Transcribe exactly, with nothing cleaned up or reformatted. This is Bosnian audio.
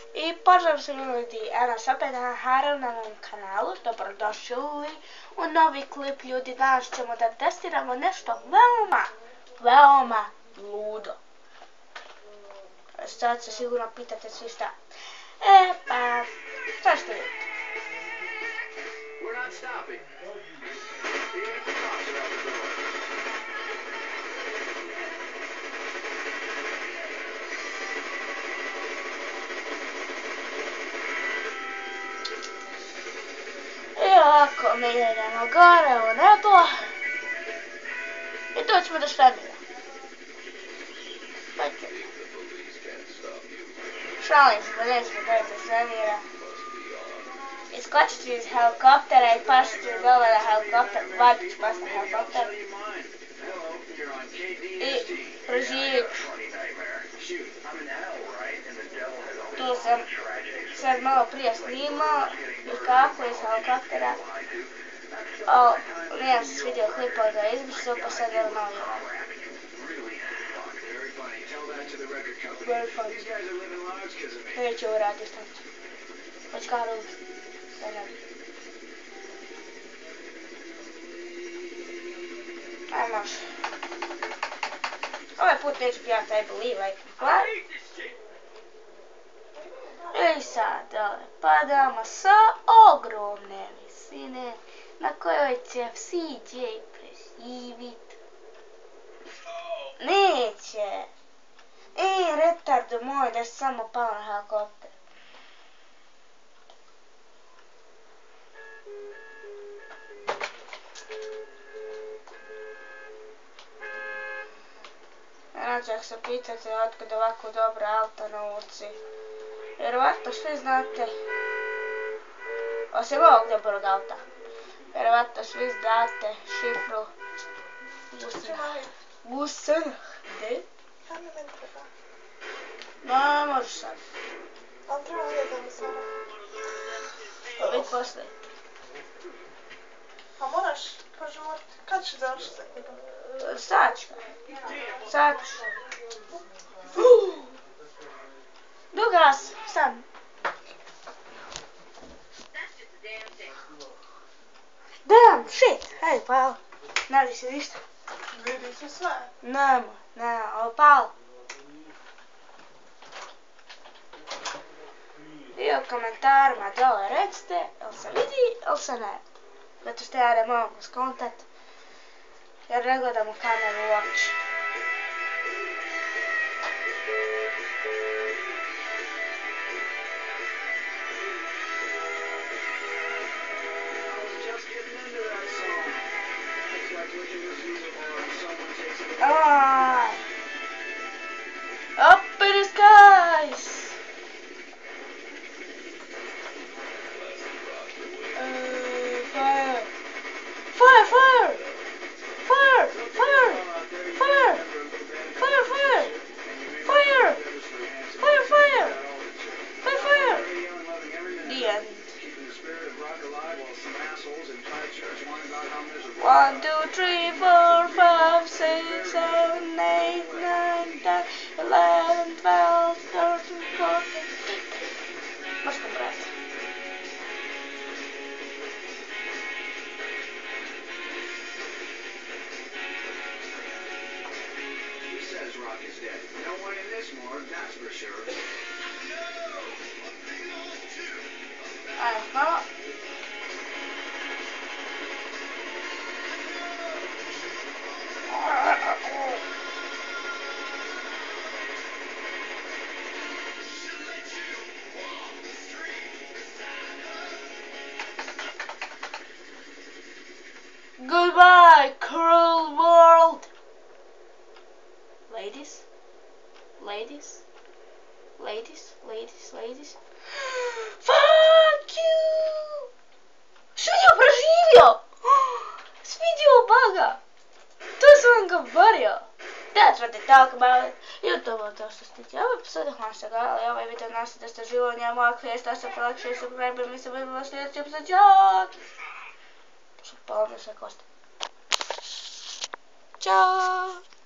I pozdrav svim ljudi, evo nas opet na Haru na mom kanalu, dobrodošli u novi klip ljudi. Danas ćemo da testiramo nešto veoma, veoma ludo. Sad se sigurno pitate svi šta. E pa, šta ćete vidjeti? I ovako mi idemo gore u nebo i tu ćemo da švedimo. Šalim se da nećemo da se svemira. Iskočit ću iz helikoptera i pašit ću dole na helikopter, vadit ću pas na helikopter i proživit ću. Tu sam sad malo prije snimao i kako iz helikoptera, ali nijem se svidio klip, ali ga izbrisao, pa sad evo malo je. Very funny. Neću ovo raditi staviti. Hoć kao ruku. Sve ne bi. Ajde može. Ovaj put neću pjevati I Believe I Can Fly. I sad dole padamo sa ogromne visine na kojoj će C J preživit. Neće. Ej, retardo moj, da si samo pao na helikopter. Znači, ako se pitate otkud ovako dobra auto na ulici, vjerovatno svi znate, osim ovog dobrog auta, vjerovatno svi znate šifru Gusr. Gde? Sam je meni treba. No, možeš sad. Ali treba vidjeti da mi sada. To vidi posle. A moraš požuriti. Kad ćeš završiti sa klipom? Sad ću. Sad ću. Dugas, sad. Damn, shit. Hajde, pao. Ne vidi se ništa. Vidi se sve. Nema, nema, ovo pao. I u komentarima dole recite, jel se vidi, jel se ne. Zato što ja ne mogu skontat, jer ne gledam u kameru uopće. Ah, up in the skies. Uh, fire. Fire, fire. Fire, fire. Fire. Fire, fire. Fire. Fire, fire. Fire, fire. The end. One, two, three, four, five, six, seven, eight, nine, ten, eleven, twelve, thirteen, fourteen, fifteen. Možete brati. Ajde, malo. Goodbye, cruel world. Ladies, ladies, ladies, ladies, ladies. Fuck you! Svidio preživio! Svidio baga! To sam govorio! That's what they talk about. I to bilo to što ste tiče. Ovo episode hvala što gledali. Ovaj video nas da ste živali njemu. Ako je što se prilakše i subscribe. Mi se vidimo sljedeći epizod. Ćao! Što polovno sve koste. Ćao!